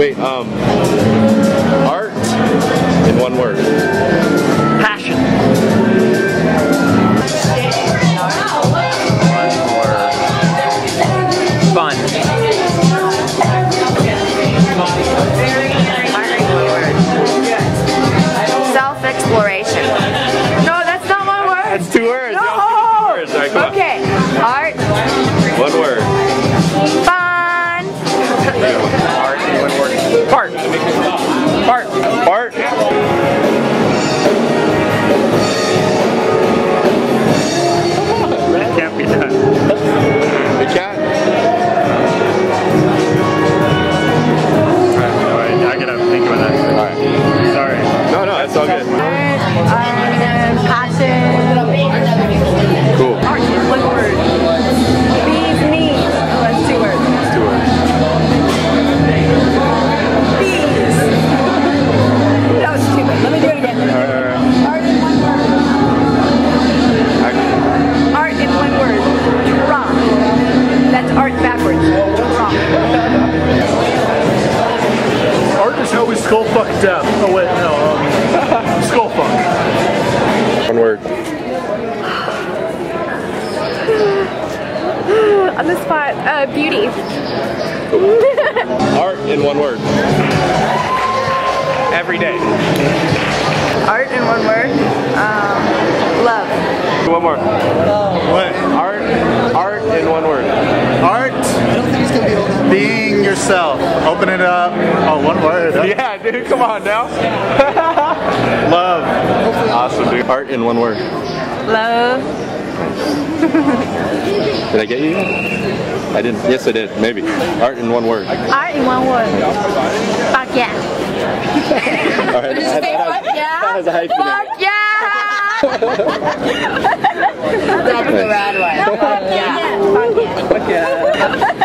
Wait, art in one word. Passion. Fun. Self-exploration. No, that's not one word. That's 2 words. No. You all 2 words. All right, come okay. Art. 1 word. Fun. Art in 1 word. Part. Part. Part. That can't be done. It can't. I gotta think about that. Alright. Sorry. No, that's all good. Passion. Cool. Art is 1 word. Bees, me. Oh, that's 2 words. That's 2 words. Bees. That was stupid. Let me do it again. Art in 1 word. Art in 1 word. Draw. That's art backwards. Draw. Art is how we skull fuck death. Oh wait, no. Skull fuck. 1 word. On the spot. Beauty. Art in 1 word. Every day. Art in 1 word. Love. 1 more. What? Art in 1 word. Art? Being yourself. Open it up. Oh, 1 word. Yeah, dude, come on now. Love. Awesome, dude. Art in 1 word. Love. Did I get you? I didn't. Yes, I did. Maybe. Art in 1 word. Art in 1 word. Fuck yeah. All right. Fuck yeah. That has a hyphen in it. Fuck yeah. That's the bad one. Fuck yeah. Fuck yeah.